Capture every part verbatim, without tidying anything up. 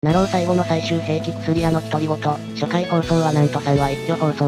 ナロー最後の最終兵器薬屋の独り言、初回放送はなんとさん話一挙放送。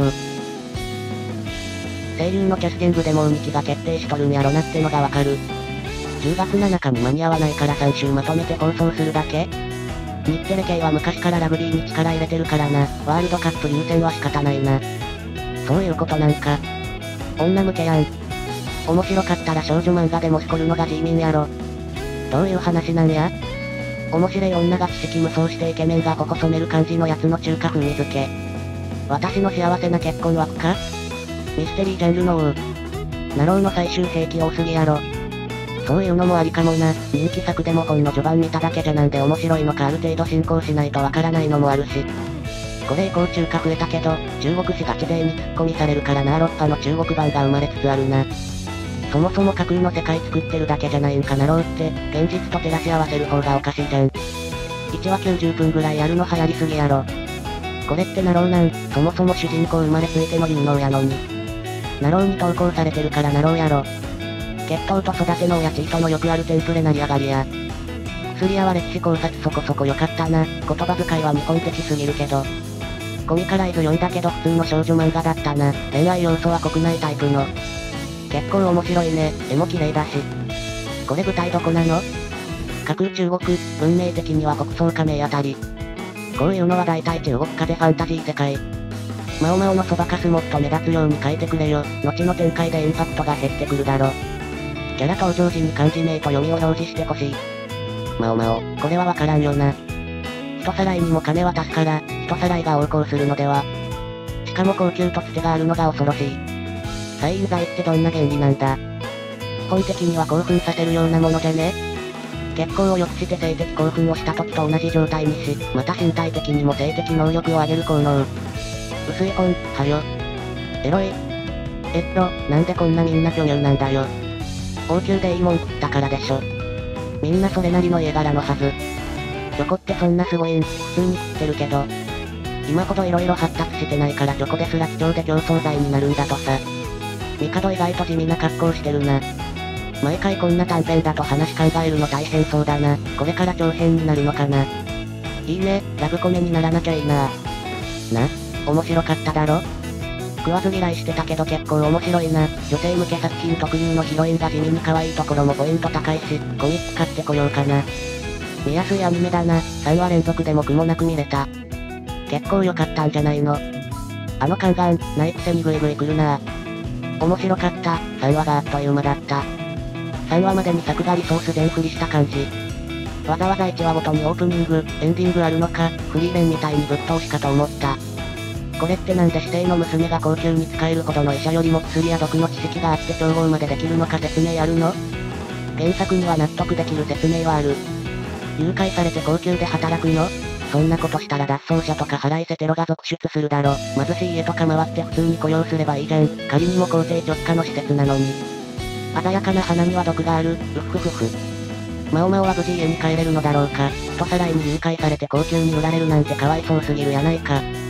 声優のキャスティングでもうにきが決定しとるんやろなってのがわかる。じゅうがつなのかに間に合わないからさん週まとめて放送するだけ？日テレ系は昔からラグビーに力入れてるからな、ワールドカップ優先は仕方ないな。そういうことなんか。女向けやん。面白かったら少女漫画でもしこるのが G 民やろ。どういう話なんや？面白い女が知識無双してイケメンが頬染める感じのやつの中華風味付け。私の幸せな結婚枠か？ミステリージャンルの王。ナローの最終兵器多すぎやろ。そういうのもありかもな。人気作でも本の序盤見ただけじゃなんで面白いのかある程度進行しないとわからないのもあるし。これ以降中華増えたけど、中国史ガチ勢にツッコミされるからな。ロッパの中国版が生まれつつあるな。そもそも架空の世界作ってるだけじゃないんかナローって、現実と照らし合わせる方がおかしいじゃん。いちわきゅうじゅっぷんぐらいやるの流行りすぎやろ。これってナローなん？そもそも主人公生まれついての有能やのに。ナローに投稿されてるからナローやろ。血統と育ての親チートのよくあるテンプレなり上がりや。薬屋は歴史考察そこそこ良かったな。言葉遣いは日本的すぎるけど。コミカライズ読んだけど普通の少女漫画だったな。恋愛要素は国内タイプの。結構面白いね。絵も綺麗だし。これ舞台どこなの？架空中国、文明的には北宋加盟あたり。こういうのは大体中国化でファンタジー世界。マオマオのそばかすもっと目立つように書いてくれよ。後の展開でインパクトが減ってくるだろ。キャラ登場時に漢字名と読みを表示してほしい。マオマオ、これはわからんよな。人さらいにも金渡すから、人さらいが横行するのでは。しかも高級とつてがあるのが恐ろしい。催眠剤ってどんな原理なんだ？基本的には興奮させるようなものじゃね？血行を良くして性的興奮をした時と同じ状態にし、また身体的にも性的能力を上げる効能。薄い本、はよ。エロい。えっと、なんでこんなみんな巨乳なんだよ。王宮でいいもん食ったからでしょ。みんなそれなりの家柄のはず。チョコってそんなすごいん？普通に食ってるけど。今ほど色々発達してないからチョコですら貴重で競争剤になるんだとさ。帝意外と地味な格好してるな。毎回こんな短編だと話考えるの大変そうだな。これから長編になるのかな。いいね、ラブコメにならなきゃいいな。な、面白かっただろ？食わず嫌いしてたけど結構面白いな。女性向け作品特有のヒロインが地味に可愛いところもポイント高いし、コミック買ってこようかな。見やすいアニメだな。さんわ連続でも苦もなく見れた。結構良かったんじゃないの？あのカンガン、ないくせにグイグイ来るな。面白かった。さんわがあっという間だった。さんわまでに作画リソース全振りした感じ。わざわざいちわごとにオープニング、エンディングあるのか、フリーレンみたいにぶっ通しかと思った。これってなんで指定の娘が高級に使えるほどの医者よりも薬や毒の知識があって調合までできるのか説明あるの？原作には納得できる説明はある。誘拐されて高級で働くの？そんなことしたら脱走者とか腹いせテロが続出するだろ。貧しい家とか回って普通に雇用すればいいじゃん。仮にも公定直下の施設なのに。鮮やかな花には毒がある。うっふふふ。マオマオは無事家に帰れるのだろうか。人さらいに誘拐されて高級に売られるなんてかわいそうすぎるやないか。